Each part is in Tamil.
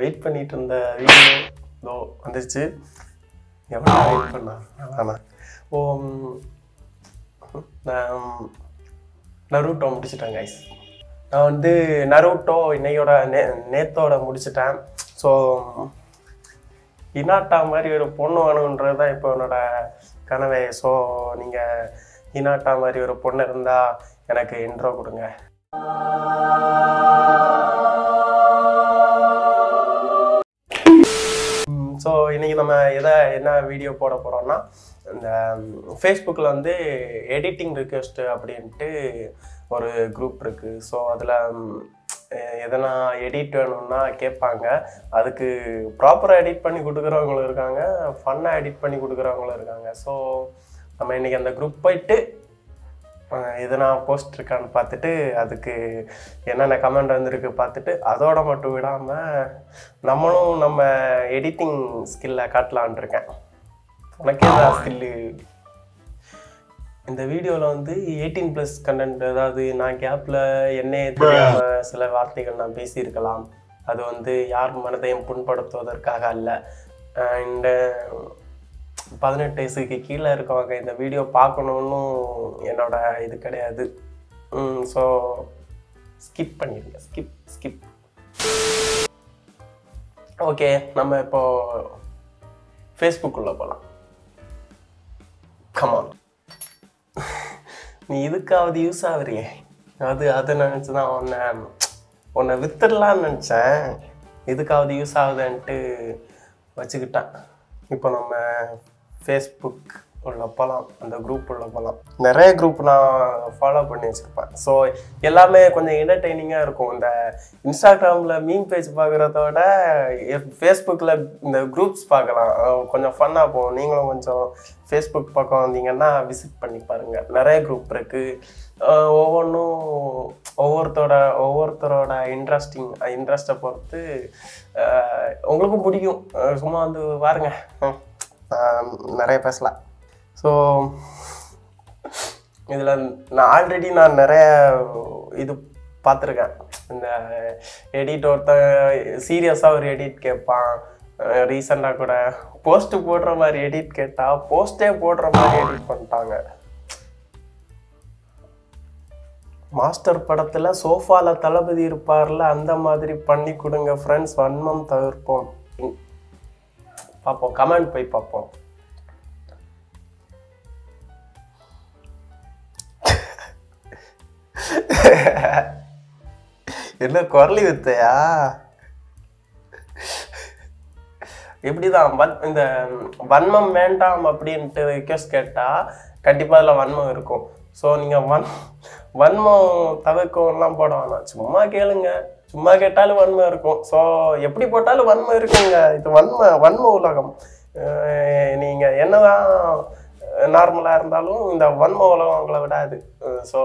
வெயிட் பண்ணிட்டு இருந்த வீடியோ இதோ வந்துருச்சு. எவ்வளோ வெயிட் பண்ணா ஆனா ஓ நருட்டோ முடிச்சிட்டேன் கைஸ். நான் வந்து நருட்டோ இன்னையோட நேத்தோட முடிச்சிட்டேன். ஸோ ஹினாட்டா மாதிரி ஒரு பொண்ணு வேணுன்றது தான் இப்போ என்னோட கனவே. ஸோ நீங்கள் ஹினாட்டா மாதிரி ஒரு பொண்ணு இருந்தால் எனக்கு இன்ட்ரோ கொடுங்க. ஸோ இன்றைக்கி நம்ம என்ன வீடியோ போட போகிறோம்னா, இந்த ஃபேஸ்புக்கில் வந்து எடிட்டிங் ரிக்வெஸ்ட்டு அப்படின்ட்டு ஒரு குரூப் இருக்குது. ஸோ அதில் எதனா எடிட் வேணும்னா கேட்பாங்க. அதுக்கு ப்ராப்பராக எடிட் பண்ணி கொடுக்குறவங்களும் இருக்காங்க, ஃபன்னாக எடிட் பண்ணி கொடுக்குறவங்களும் இருக்காங்க. ஸோ நம்ம இன்றைக்கி அந்த குரூப் போயிட்டு எதனா போஸ்ட் இருக்கான்னு பார்த்துட்டு அதுக்கு என்னென்ன கமெண்ட் வந்துருக்கு பார்த்துட்டு அதோட மட்டும் விடாமல் நம்மளும் நம்ம எடிட்டிங் ஸ்கில்லை காட்டலான் இருக்கேன். உனக்கே தான் ஸ்கில்லு. இந்த வீடியோவில் வந்து 18+ கண்டென்ட், அதாவது நான் கேப்பில் என்னையே தெரியாமல் சில வார்த்தைகள் நான் பேசியிருக்கலாம். அது வந்து யார் மனதையும் புண்படுத்துவதற்காக அல்ல. அண்ட் 18 வயசுக்கு கீழே இருக்கவங்க இந்த வீடியோ பார்க்கணுன்னு என்னோட இது கிடையாது. ஸோ ஸ்கிப் பண்ணிடுங்க, ஸ்கிப். ஓகே, நம்ம இப்போ ஃபேஸ்புக்குள்ளே போகலாம். கமான். நீ இதுக்காவது யூஸ் ஆகுறியே, அதை நினச்சி தான் உன்னை வித்துடலான்னு நினச்சேன். இதுக்காவது யூஸ் ஆகுதுன்ட்டு வச்சுக்கிட்டேன். இப்போ நம்ம ஃபேஸ்புக் உள்ள போகலாம், அந்த குரூப் உள்ள போகலாம். நிறைய குரூப் நான் ஃபாலோ பண்ணி வச்சுருப்பேன். ஸோ எல்லாமே கொஞ்சம் என்டர்டெய்னிங்காக இருக்கும். இந்த இன்ஸ்டாகிராமில் மீம் பேஜ் பார்க்குறதோட ஃபேஸ்புக்கில் இந்த குரூப்ஸ் பார்க்கலாம், கொஞ்சம் ஃபன்னாக போகும். நீங்களும் கொஞ்சம் ஃபேஸ்புக் பக்கம் வந்தீங்கன்னா விசிட் பண்ணி பாருங்கள். நிறைய குரூப் இருக்குது. ஒவ்வொன்றும் ஒவ்வொருத்தரோட இன்ட்ரெஸ்ட்டை பொறுத்து உங்களுக்கும் பிடிக்கும். சும்மா வந்து பாருங்க, நிறைய பேசலாம். ஸோ இதில் நான் நிறைய இது பார்த்துருக்கேன். இந்த எடிட் ஒருத்தன் சீரியஸாக ஒரு எடிட் கேட்பான். ரீசெண்டாக கூட போஸ்ட்டு போடுற மாதிரி எடிட் கேட்டால் போஸ்ட்டே போடுற மாதிரி எடிட் பண்ணிட்டாங்க. மாஸ்டர் படத்தில் சோஃபாவில் தளபதி இருப்பார்ல, அந்த மாதிரி பண்ணி கொடுங்க ஃப்ரெண்ட்ஸ், வன்மம் தவிர்ப்போம். பார்ப்போம், கமெண்ட் போய் பார்ப்போம். என்ன குரலி வித்தையா? எப்படிதான் இந்த வன்மம் வேண்டாம் அப்படின்ட்டு ரிக்வெஸ்ட் கேட்டால் கண்டிப்பாக அதில் வன்மம் இருக்கும். ஸோ நீங்கள் வன்மம் தவிர்க்கம்லாம் போட வேணாம், சும்மா கேளுங்க. சும்மா கேட்டாலும் வன்மம் இருக்கும். ஸோ எப்படி போட்டாலும் வன்மம் இருக்குங்க. இது வன்ம உலகம். நீங்கள் என்னதான் நார்மலாக இருந்தாலும் இந்த வன்ம உலகம் உங்களை விடாது. ஸோ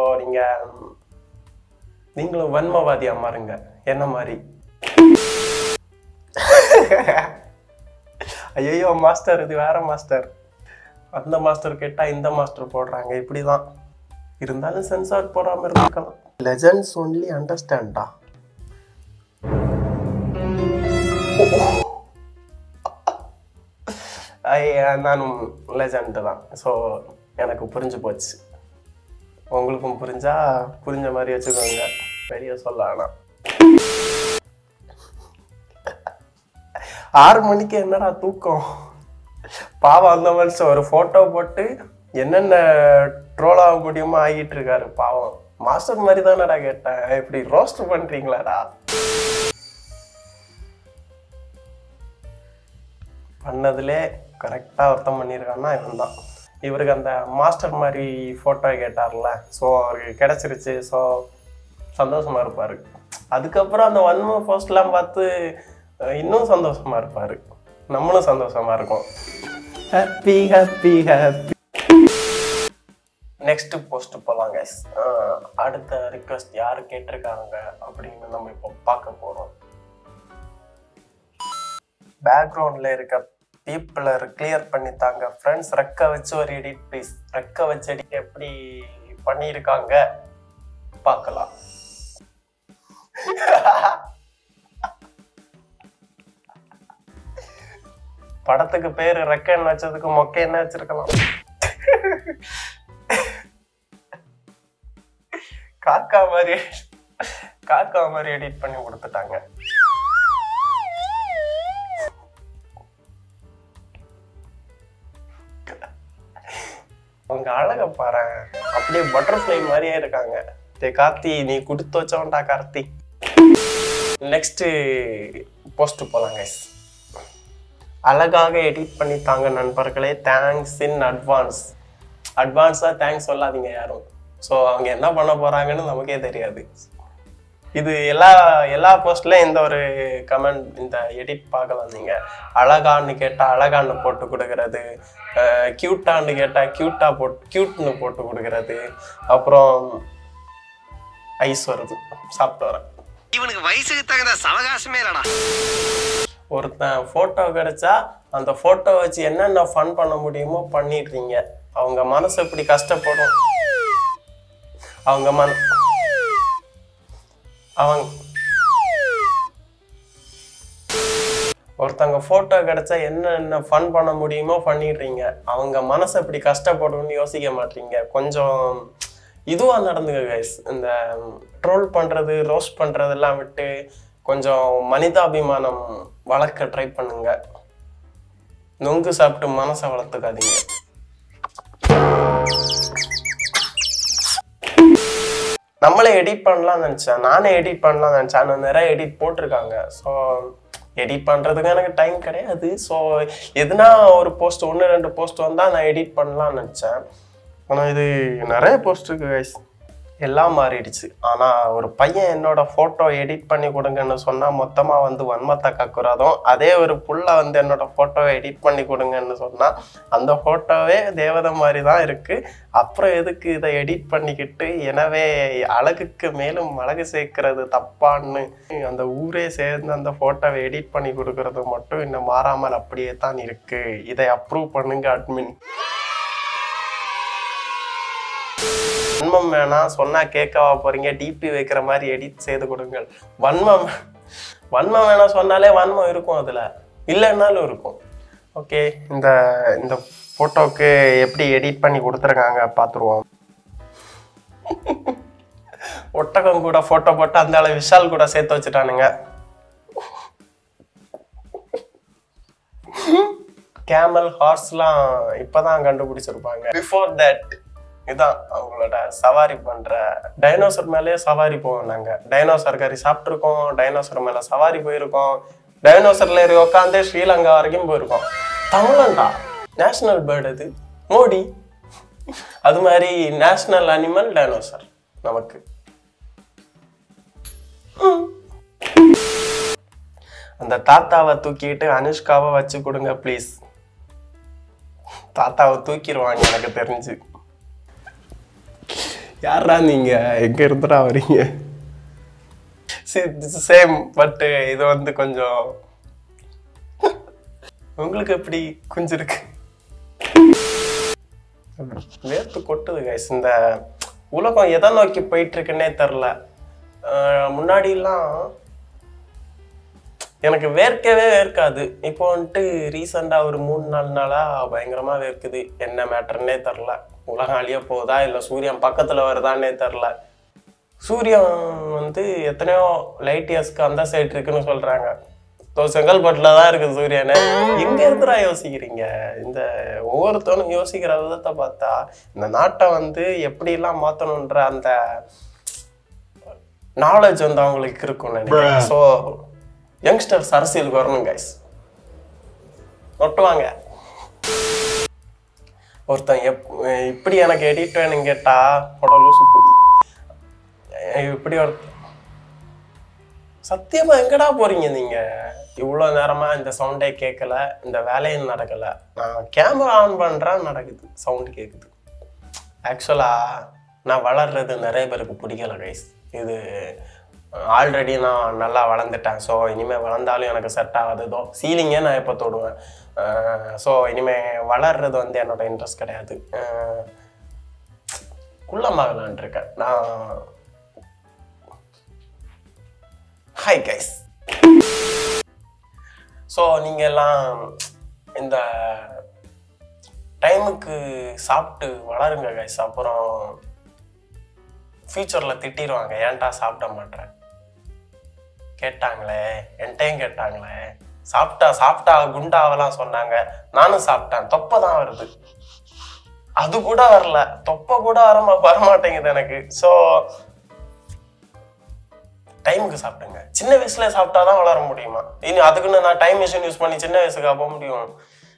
நீங்களும் வன்மவாதியாக மாறுங்க, என்ன மாதிரி. ஐயோ மாஸ்டர், இது வேற மாஸ்டர். அந்த மாஸ்டர் கேட்டால் இந்த மாஸ்டர் போடுறாங்க. இப்படி தான் இருந்தாலும் சென்சார் போடாமல் இருக்கலாம். லெஜண்ட்ஸ் ஒன்லி அண்டர்ஸ்டாண்டா? நானும் லெஜண்ட் தான். ஸோ எனக்கு புரிஞ்சு போச்சு. உங்களுக்கும் புரிஞ்ச மாதிரி வச்சுக்கோங்க. பெரிய சொல்ல ஆனால் 6 மணிக்கு என்னடா தூக்கம்? பாவம், அந்த மனுஷன் ஒரு ஃபோட்டோ போட்டு என்னென்ன ட்ரோல் ஆக முடியுமோ ஆகிட்டு இருக்காரு. பாவம், மாஸ்டர் மாதிரி தானடா கேட்டேன். இப்படி ரோஸ்ட் பண்ணுறீங்களாடா? பண்ணதுலே கரெக்டாக அர்த்தம் பண்ணியிருக்கான்னா இவன் தான். இவருக்கு அந்த மாஸ்டர் மாதிரி ஃபோட்டோ கேட்டார்ல, ஸோ அவருக்கு கிடச்சிருச்சு. ஸோ சந்தோஷமாக இருப்பார். அதுக்கப்புறம் அந்த வன்ம போஸ்ட்லாம் பார்த்து இன்னும் சந்தோஷமாக இருப்பார். நம்மளும் சந்தோஷமாக இருக்கோம். Happy happy happy. Next post போகலாம் கைஸ். அடுத்த ரிக்வெஸ்ட் யார் கேட்டிருக்காங்க அப்படின்னு நம்ம இப்போ பார்க்க போகிறோம். பேக்ரவுண்டில் இருக்க பீப்புளை கிளியர் பண்ணி தாங்க ஃப்ரெண்ட்ஸ். ரெக்க வச்சு ஒரு எடிட் ப்ளீஸ். ரெக்க வச்சு எடிட் எப்படி பண்ணியிருக்காங்க பார்க்கலாம். படத்துக்கு பேரு ரெக்கன்னு வச்சதுக்கு மொக்க என்ன வச்சிருக்கலாம். காக்கா மாதிரி எடிட் பண்ணி கொடுத்துட்டாங்க. அவங்க அழக பாரு, அப்படியே பட்டர்ஃப்ளை மாதிரியே இருக்காங்க. கார்த்தி நீ கொடுத்து வச்சவன்டா கார்த்தி. நெக்ஸ்ட் போஸ்ட் போலாம் கைஸ். அழகாக எடிட் பண்ணித்தாங்க நண்பர்களே, தேங்க்ஸ் இன் அட்வான்ஸா தேங்க்ஸ் சொல்லாதீங்க யாரும். ஸோ அவங்க என்ன பண்ண போறாங்கன்னு நமக்கே தெரியாது. இது எல்லா போஸ்ட்லயும் இந்த ஒரு கமெண்ட், இந்த எடிட் பார்க்கலாம். நீங்க அழகான்னு கேட்டா அழகான்னு போட்டு கொடுக்கறது, கியூட்டான்னு கேட்டா கியூட்னு போட்டு கொடுக்கறது, அப்புறம் ஐஸ் வருது சாப்பிட்டு வரேன். இவனுக்கு வயசுக்கு தகுந்த சவகாசமே இல்லடா. ஒருத்தன் போட்டோ கிடைச்சா அந்த போட்டோ வச்சு என்னென்ன ஃபன் பண்ண முடியுமோ பண்ணிடுறீங்க. அவங்க மனசு எப்படி கஷ்டப்படும். ஒருத்தவங்க போட்டோ கிடைச்சா என்னென்ன ஃபன் பண்ண முடியுமோ பண்ணிடுறீங்க. அவங்க மனசு எப்படி கஷ்டப்படும்னு யோசிக்க மாட்டீங்க. கொஞ்சம் இதுவா நடந்துங்க கைஸ். இந்த ட்ரோல் பண்றது, ரோஸ்ட் பண்றதெல்லாம் விட்டு கொஞ்சம் மனிதாபிமானம் வளர்க்க ட்ரை பண்ணுங்க. நொங்கு சாப்பிட்டு மனசை வளர்த்துக்காதீங்க. நம்மளே எடிட் பண்ணலாம்னு நினச்சேன், நானே எடிட் பண்ணலாம்னு நினச்சேன். ஆனால் நிறைய எடிட் போட்டிருக்காங்க. ஸோ எடிட் பண்ணுறதுக்கு எனக்கு டைம் கிடையாது. ஸோ எதுனா ஒரு போஸ்ட் 1-2 போஸ்ட் வந்தால் நான் எடிட் பண்ணலாம்னு நினச்சேன். ஆனால் இது நிறைய போஸ்ட் இருக்கு கைஸ், எல்லாம் மாறிடுச்சு. ஆனால் ஒரு பையன் என்னோட ஃபோட்டோ எடிட் பண்ணி கொடுங்கன்னு சொன்னால் மொத்தமாக வந்து வன்மத்தை கக்குறதும், அதே ஒரு புள்ள வந்து என்னோட ஃபோட்டோவை எடிட் பண்ணி கொடுங்கன்னு சொன்னால் அந்த ஃபோட்டோவே தேவதை மாதிரி தான் இருக்குது. அப்புறம் எதுக்கு இதை எடிட் பண்ணிக்கிட்டு, எனவே அழகுக்கு மேலும் அழகு சேர்க்கறது தப்பான்னு அந்த ஊரே சேர்ந்து அந்த ஃபோட்டோவை எடிட் பண்ணி கொடுக்கறது மட்டும் இன்னும் மாறாமல் அப்படியே தான் இருக்குது. இதை அப்ரூவ் பண்ணுங்க அட்மின். வன்மம் வேணாம் சொன்னா கேட்கவா போறீங்க, டிபி வைக்கிற மாதிரி எடிட் செய்து கொடுங்கள். வன்மம் வேணாம் சொன்னாலே வன்மம் இருக்கும், அதுல இல்லைன்னாலும் இருக்கும். ஓகே, இந்த போட்டோக்கு எப்படி எடிட் பண்ணி கொடுத்துருக்காங்க பார்த்துருவோம். ஒட்டகம் கூட போட்டோ போட்டு அந்த அளவு விஷால் கூட சேர்த்து வச்சுட்டானுங்க. கேமல், ஹார்ஸ்லாம் இப்பதான் கண்டுபிடிச்சிருப்பாங்க. பிஃபோர் தட் இதான் அவங்களோட சவாரி பண்ற. டைனோசர் மேலேயே சவாரி போவோம் நாங்க. டைனோசர் கறி சாப்பிட்டுருக்கோம், டைனோசர் மேல சவாரி போயிருக்கோம், டைனோசர்ல ஏறி உட்காந்து ஸ்ரீலங்கா வரைக்கும் போயிருக்கோம். தமிழன்டா நேஷனல் பேர்டு, அது மோடி. அது மாதிரி நேஷனல் அனிமல் டைனோசர் நமக்கு. அந்த தாத்தாவை தூக்கிட்டு அனுஷ்காவை வச்சு கொடுங்க ப்ளீஸ். தாத்தாவை தூக்கிடுவாங்க எனக்கு தெரிஞ்சு. யாரா நீங்க, எங்க இருந்துடா வரீங்க? சேம், பட் இது வந்து கொஞ்சம் உங்களுக்கு எப்படி குஞ்சிருக்கு, வேர்த்து கொட்டுது கைஸ். இந்த உலகம் எதை நோக்கி போயிட்டு இருக்குன்னே தெரில. முன்னாடிலாம் எனக்கு வேர்க்கவே வேர்க்காது. இப்போ வந்துட்டு ரீசெண்டாக ஒரு 3-4 நாளாக பயங்கரமாக வேர்க்குது. என்ன மேட்டர்னே தெரில. உலகம் அழிய போகுதா இல்லை சூரியன் பக்கத்தில் வருதான்னே தெரில. சூரியன் வந்து எத்தனையோ லைட் இயர்ஸ்க்கு அந்த சைட் இருக்குன்னு சொல்கிறாங்க. செங்கல்பட்டில் தான் இருக்குது சூரியனு. எங்கே இருந்துடா யோசிக்கிறீங்க? இந்த ஒவ்வொருத்தவனும் யோசிக்கிற விதத்தை பார்த்தா இந்த நாட்டை வந்து எப்படிலாம் மாற்றணுன்ற அந்த நாலேஜ் வந்து அவங்களுக்கு இருக்கும்னு நினைக்கிறேன். ஸோ யங்ஸ்டர்ஸ் அரசியலுக்கு வரணும் கைஸ், நொட்டுவாங்க. ஒருத்தன் இப்படி எனக்கு எடிட் வேணும்னு கேட்டா லூசு புதி. இப்படி ஒரு சத்தியமா எங்கடா போறீங்க நீங்க? இவ்வளோ நேரமா இந்த சவுண்டே கேட்கல, இந்த வேலையும் நடக்கல. நான் கேமரா ஆன் பண்றேன், நடக்குது, சவுண்ட் கேட்குது. ஆக்சுவலா நான் வளர்றது நிறைய பேருக்கு பிடிக்கல கைஸ். இது ஆல்ரெடி நான் நல்லா வளர்ந்துட்டேன். ஸோ இனிமேல் வளர்ந்தாலும் எனக்கு செட் ஆகாததோ. சீலிங்கே நான் எப்போ தொடுவேன். ஸோ இனிமேல் வளர்றது வந்து என்னோட இன்ட்ரெஸ்ட் கிடையாது. குள்ளமாகலான் இருக்கேன் நான். Hi guys. ஸோ நீங்கள் எல்லாம் இந்த டைமுக்கு சாப்பிட்டு வளருங்க கைஸ். அப்புறம் ஃபியூச்சரில் திட்டிடுவாங்க, ஏன்டா சாப்பிட மாட்டேன் கேட்டாங்களே, என்கிட்டையும் கேட்டாங்களே. சாப்பிட்டா குண்டாவெல்லாம் சொன்னாங்க. நானும் சாப்பிட்டேன், தொப்பை தான் வருது. அது கூட வரல, தொப்பை கூட வரமாட்டேங்குது எனக்கு. ஸோ டைமுக்கு சாப்பிடுங்க. சின்ன வயசுல சாப்பிட்டாதான் வளர முடியுமா? இனி அதுக்குன்னு நான் டைம் மிஷின் யூஸ் பண்ணி சின்ன வயசுக்கு போக முடியும்?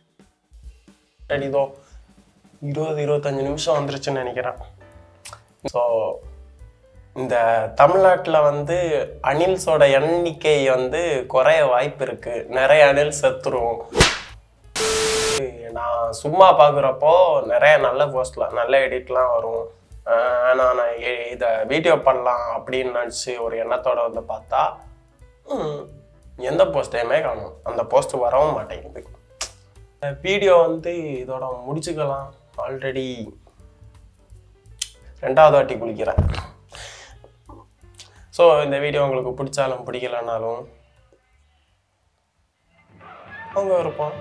இதோ 20-25 நிமிஷம் வந்துருச்சுன்னு நினைக்கிறேன். ஸோ இந்த தமிழ்நாட்டில் வந்து அனில்ஸோட எண்ணிக்கை வந்து குறைய வாய்ப்பு இருக்கு. நிறைய அனில் செத்துரும். நான் சும்மா பார்க்குறப்போ நிறைய நல்ல போஸ்ட்லாம் நல்ல எடிட்லாம் வரும். நான் இதை வீடியோ பண்ணலாம் அப்படின்னு நினச்சி ஒரு எண்ணத்தோட வந்து பார்த்தா எந்த போஸ்ட்டையுமே காணும். அந்த போஸ்ட் வரவும் மாட்டேங்குது. வீடியோ வந்து இதோட முடிச்சுக்கலாம். ஆல்ரெடி 2வது வாட்டி குளிக்கிறேன். ஸோ இந்த வீடியோ உங்களுக்கு பிடிச்சாலும் பிடிக்கலனாலும் அவங்க இருப்போம்.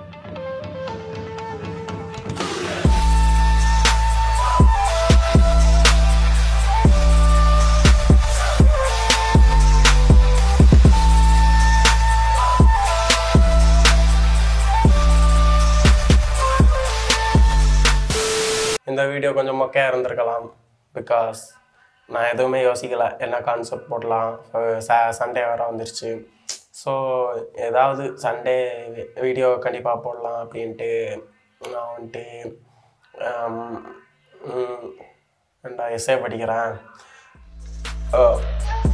இந்த வீடியோ கொஞ்சம் மொக்கையாக இருந்திருக்கலாம். பிகாஸ் நான் எதுவுமே யோசிக்கலை, என்ன கான்செப்ட் போடலாம். சண்டே வர வந்துருச்சு. ஸோ ஏதாவது சண்டே வீடியோ கண்டிப்பாக போடலாம் அப்படின்ட்டு நான் வந்துட்டு எஸ்ஏ படிக்கிறேன்.